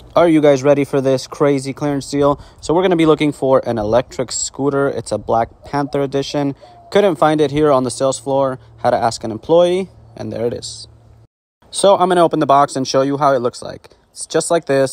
Are you guys ready for this crazy clearance deal? So we're going to be looking for an electric scooter. It's a Black Panther edition. Couldn't find it here on the sales floor. Had to ask an employee, and there it is. So I'm going to open the box and show you how it looks like. It's just like this.